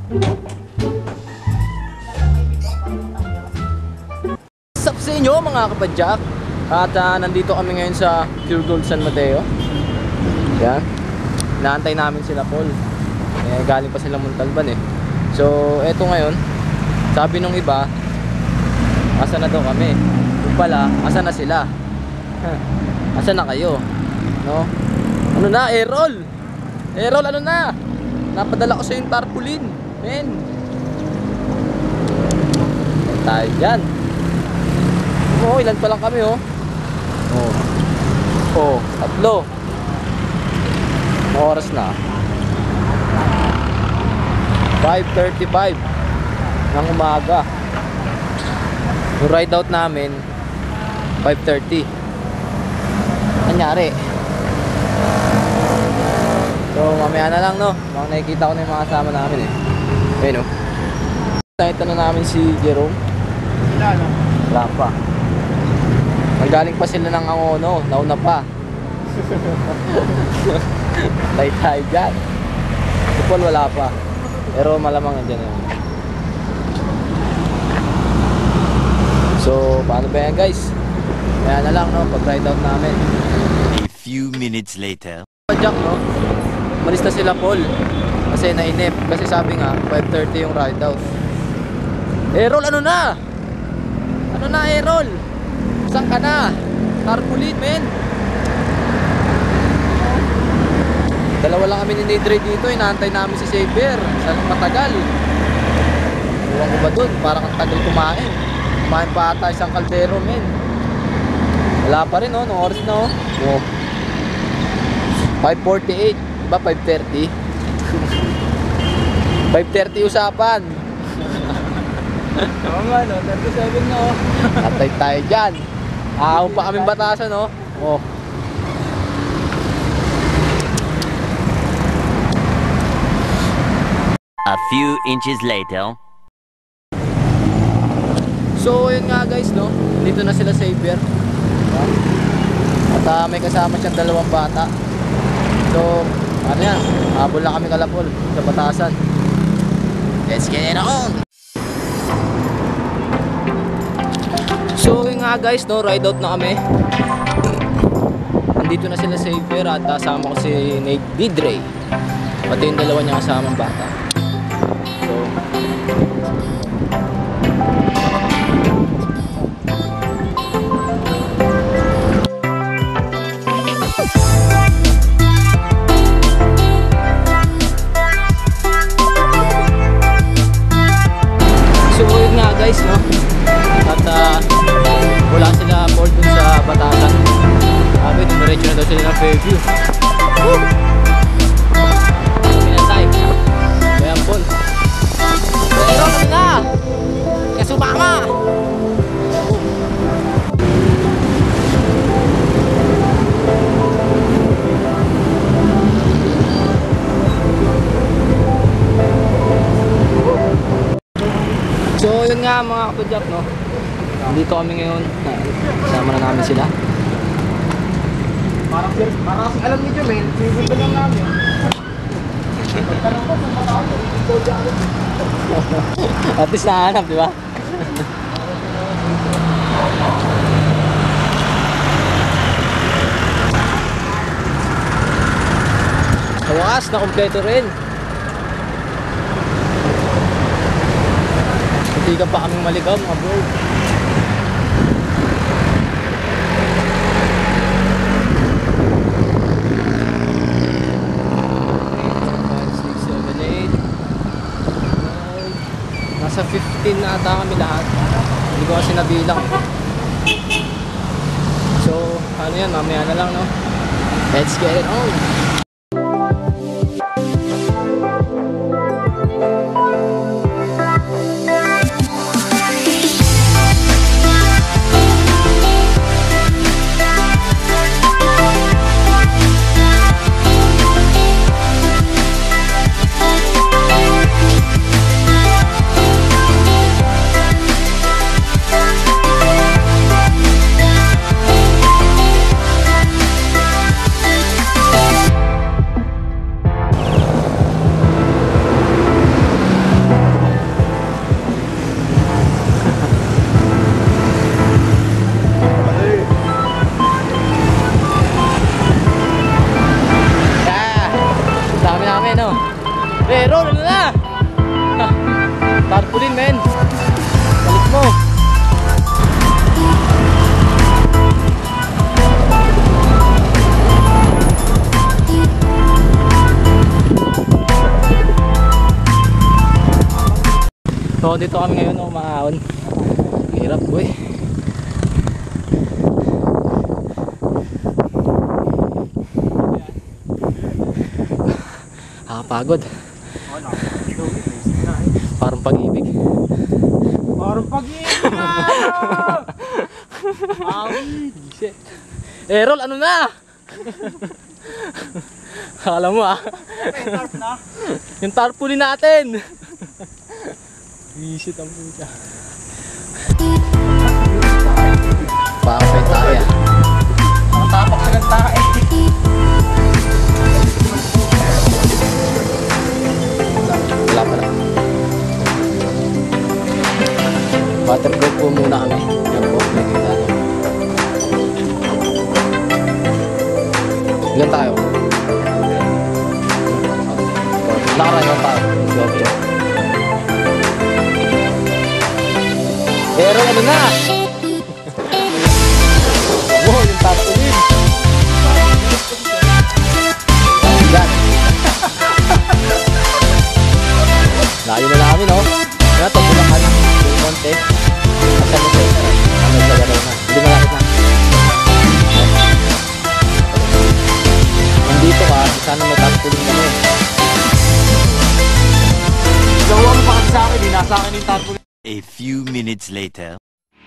What's up sa inyo mga kapadyak? At nandito kami ngayon sa Pure Gold San Mateo. Yan. Inaantay namin sila Paul. Galing pa silang Montalban eh. So eto ngayon, sabi nung iba, asa na daw kami? Kung pala, asa na sila? Asa na kayo? No? Ano na, Errol? Errol, ano na? Napadala ko sa yung tarpaulin. Men. Tayo dyan. Oh, ilan pa lang kami oh. Oh, 3. Oras na 5:35 ng umaga. Yung ride out namin 5:30. Nangyari. So mamaya na lang no. Mga nakikita ko na yung mga kasama namin eh. Ayun oh. Nakita na namin si Jerome. Wala pa. Nagaling pa sila ng Angono. Nauna pa. Tay-tay dyan. Si Paul wala pa. Pero malamang andyan yun. So paano ba yan guys? Kaya na lang no, pag ride out namin. A few minutes later. Padjak no, malis na sila Paul. Kasi nainip. Kasi sabi nga 5:30 yung ride out. Errol, ano na? Ano na Errol? Saan ka na? Tarpaulin men. Dalawa lang kami ni Nadre dito. Inaantay namin si Saber. Saan matagal? Iwan ko ba dun? Parang ang tagal kumain. Kumain pa ata isang kaldero men. Wala pa rin oh. Nung oras na oh. 5:48. Diba 5:30? 5:30 usapan. Oo nga no, 37 no. Atay tayo dyan. Ahon pa kaming batasan no. Oh. A few inches later. So yun nga guys no, dito na sila Saber. At may kasama siyang 2 bata. So ano yan, habol na kami kalapol sa batasan. Let's get it on! So yun nga guys no, ride out na kami. Nandito na sila Saber at kasama ko si Nadre. Pati yung 2 niya kasamang bata. So yun nga guys no. At wala sila Paul dun sa batasan. Sabi, dumiretso na daw sila ng Fairview. Woo! Pinantay. Bayan Paul. Pero kami na! Kasumama! So yun nga mga kapadyak no. Dito kami ngayon. Kasama na namin sila. Parang alam niyo men, sigundo lang namin. At least nahanap, di ba? Sa wakas, na kompleto rin. Hindi ka pa kaming maligaw mga bro. Nasa 15 na ata kami lahat. Hindi ko kasi nabilang eh. So ano yan, mamaya na lang no. Let's get it on. men, oh. Pero, ano na? Ha, tarpaulin, men. Balik mo. So, dito kami ngayon, oh, maahon. Hirap, boy. Pagod. Parang pag-ibig. Parang pag-ibig na! Shit. Errol, ano na? Akala mo ah. Yung tarpaulin natin. Shit ang puta. Pakapay tayo. Ang tapak sa ganda eh. Wala pala. Waterproof po muna kami. Yan po, nakikita nyo. Ilan tayo? Nakaraan tayo. Pero ano na? Wow, yung tarpaulin. Yan. Layo na namin, oh. Kaya ito, Bulacan, yung monte. At sa monte, NORZAGARAY na. Hindi malapit na. Nandito ka, sana may tarpaulin kami. Gawa mo pa kasi sa akin, nasa akin yung tarpaulin. A few minutes later.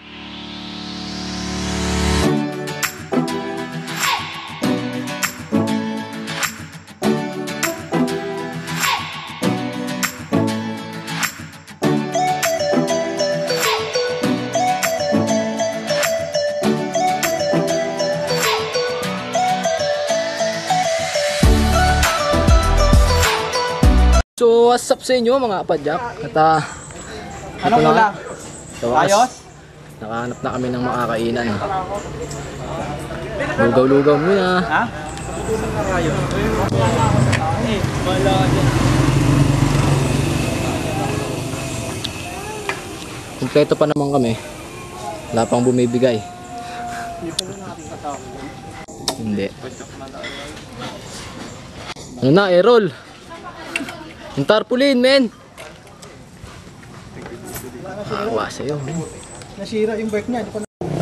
So, what's up sa inyo mga Padjak? At Anong wala? Ayos? Nakahanap na kami ng makakainan. Lugaw-lugaw muna. Ha? Kompleto pa naman kami. Wala pang bumibigay. Hindi. Ano na, Errol? Yung tarpaulin, men! Awa sa'yo, men. Nasira yung bike niya.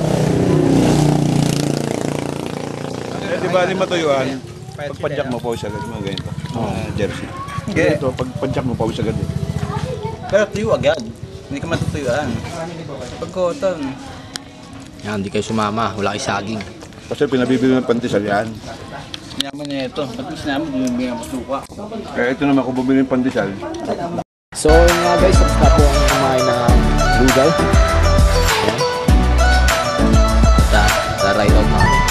Di ba lima tuyuan? Pag padjak mo, pause agad. Mga ganito. Jersey. Kaya ito, pag padjak mo, pause agad. Pero tuyo agad. Hindi ka matutuyuan. Pag cotton. Yan, hindi kayo sumama. Wala kayo saging. Kasi pinabibili ng pandesal yan. Sinama niya ito. Pag sinama, bumibigyan mo suka. Kaya ito naman kung bumili ng pandesal. So, yun nga guys, tapos na po ang kumain na lugaw. Ayan. Ride out na kami.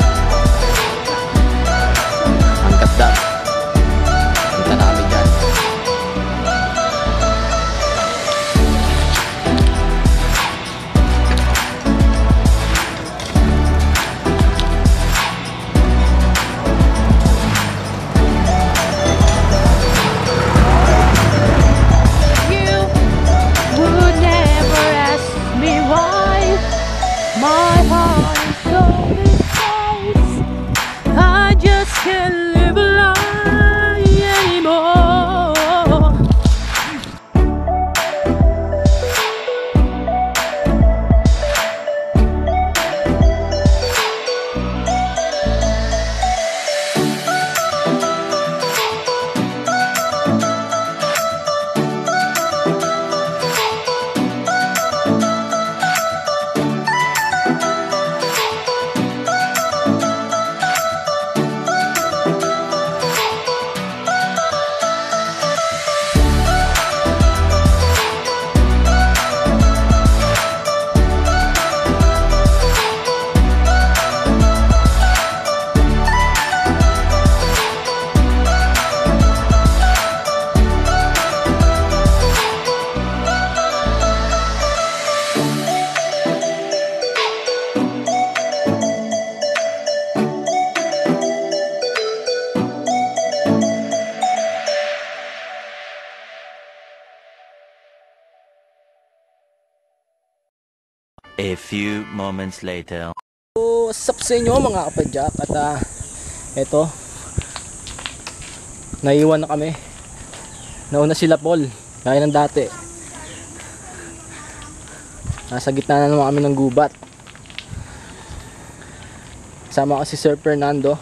Angkat dam. Punta na kami dyan. Would never ask me why my heart is so A few moments later. So, what's up sa inyo mga kapadyak? At eto, naiwan na kami. Nauna sila Paul, gaya ng dati. Nasa gitna na naman kami ng gubat. Sama ko si Sir Fernando.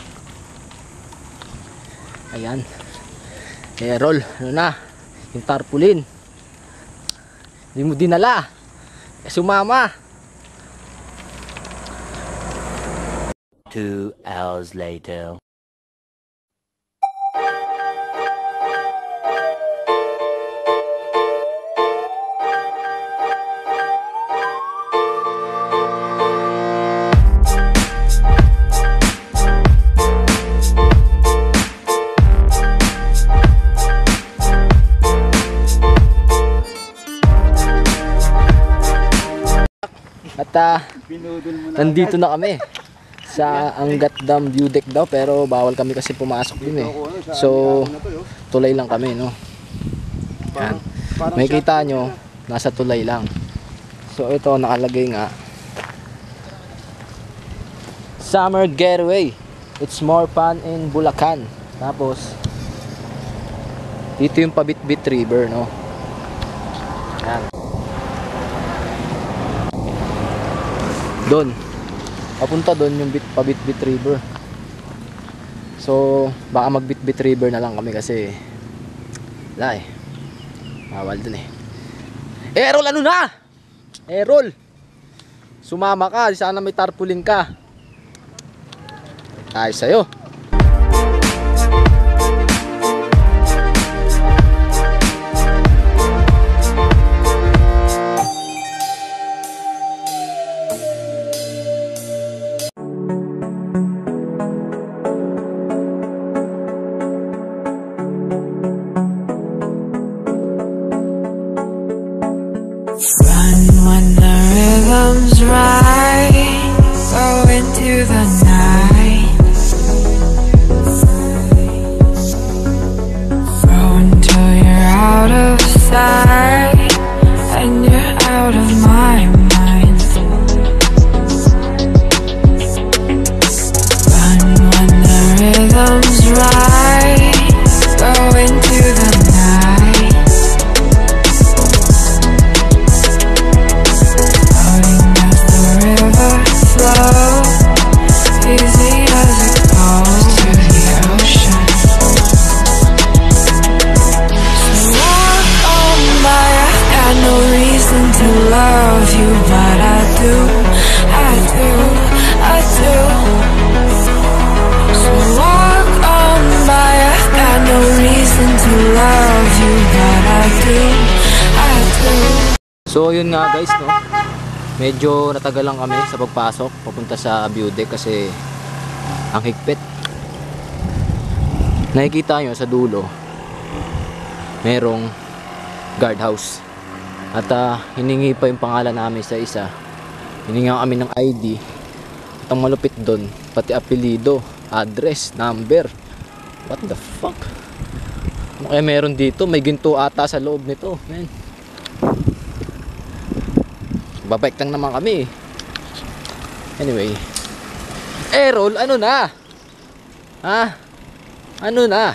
Ayan. Roll, ano na? Yung tarpaulin. Hindi mo dinala. Sumama. 2 hours later. At nandito na kami sa Angat Dam View Deck daw, pero bawal kami kasi pumasok din eh. So tulay lang kami, no. Yan. May kita nyo, nasa tulay lang. So ito nakalagay nga, Summer Getaway, it's more fun in Bulacan. Tapos dito yung Pabitbit River, no. Yan. Doon, papunta doon yung Pabitbit River. So baka mag-Bitbit River na lang kami kasi wala eh, bawal dun eh. Errol, ano na? Errol, sumama ka, sana may tarpaulin ka. Ayos sa'yo. When the rhythm's right, go into the night, go until you're out of sight and you're out of my mind. Run when the rhythm's right, go into the night. Easy as it goes to the ocean. So walk on by, I've got no reason to love you, but I do, I do, I do. So walk on by, I've got no reason to love you, but I do, I do. So yun nga guys, no, medyo natagalan kami sa pagpasok papunta sa view deck kasi ang higpit. Nakikita nyo sa dulo merong guardhouse at hiningi pa yung pangalan namin sa isa. Hininga kami ng ID at ang malupit doon pati apelido, address, number. What the fuck? Ano kaya meron dito? May ginto ata sa loob nito, man. Babike lang naman kami. Anyway, Errol, ano na? Ha? Ano na?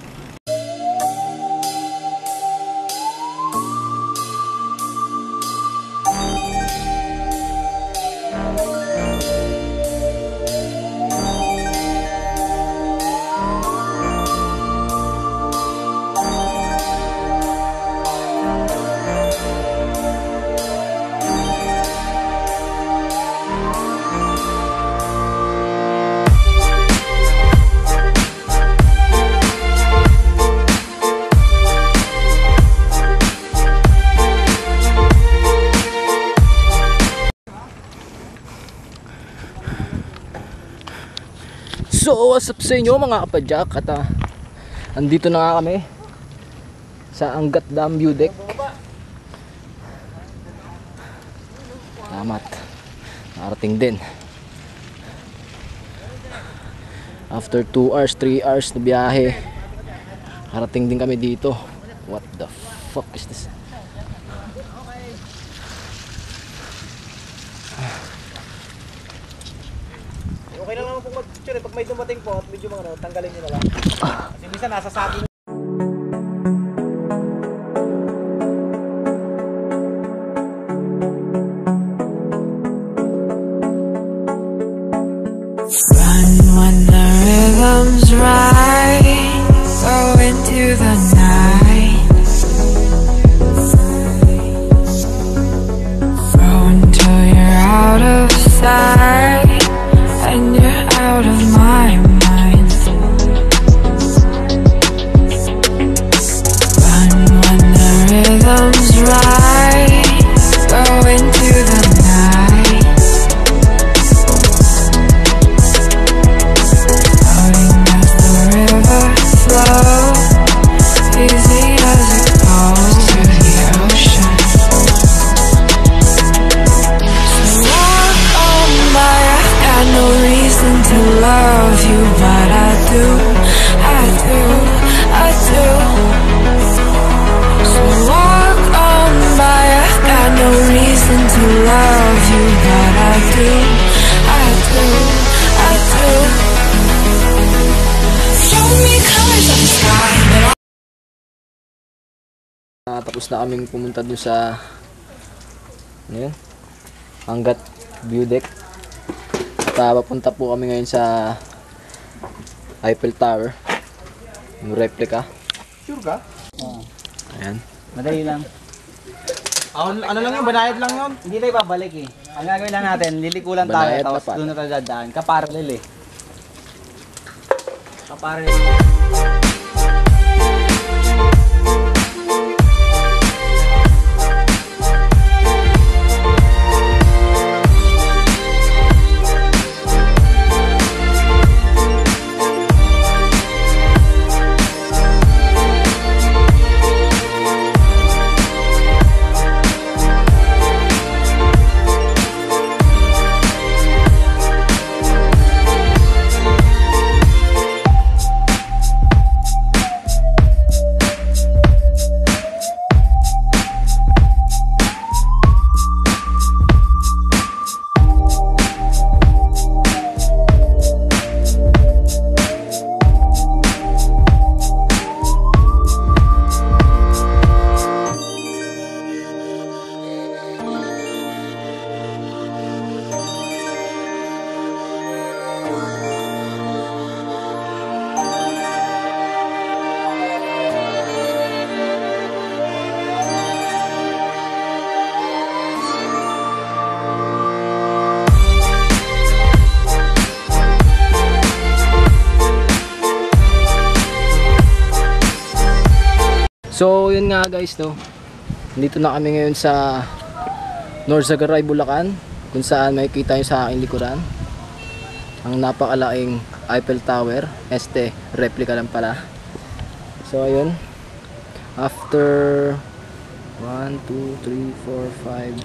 So what's up sa inyo mga kapadyak? At andito na nga kami sa Angat Dam View Deck. Salamat, narating din after 2 hours, 3 hours na biyahe. Narating din kami dito. What the fuck is this? Okay lang naman pong mag-picture eh. Pag may dumating po at medyo mga tanggalin nyo na lang. Kasi minsan nasa sabi. Run when the rhythm's right. Go into the night. Go until you're out of sight and you're out of my mind. Run when the rhythm's right. Go into the night. Floating as the river flows, easy as it goes to the ocean. So walk on by, I've got no reason to love you, but I do, I do, I do. So walk on by, I've got no reason to love you, but I do, I do, I do. Show me colors of the sky, but Tapos na kaming pumunta dun sa ano yun? Hanggat view deck. At papunta po kami ngayon sa Eiffel Tower. Yung replica. Sure ka? Ayan. Madali lang. Ano lang yun? Banayad lang yun? Hindi tayo babalik eh. Ang gagawin lang natin, lilikulan tayo, Banayad tapos dapat. doon na tayo dadaan. Kaparallel eh. Kaparallel. So yun nga guys, no. Dito na kami ngayon sa NORZAGARAY, Bulacan, kung saan makikita nyo sa aking likuran ang napakalaking Eiffel Tower. Replica lang pala. So ayun, after 1, 2, 3, 4, 5,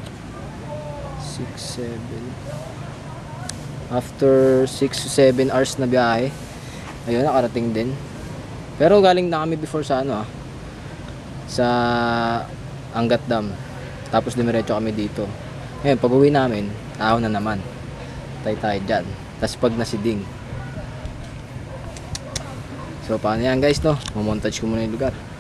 6, 7, after 6 to 7 hours na biyahe, ayun, nakarating din. Pero galing na kami before sa ano sa Angat Dam, tapos dumiretso kami dito. Ngayon pag uwi namin, tao na naman, tayo dyan, tapos pag nasiding. So paano yan guys, no? Mamontage ko muna yung lugar.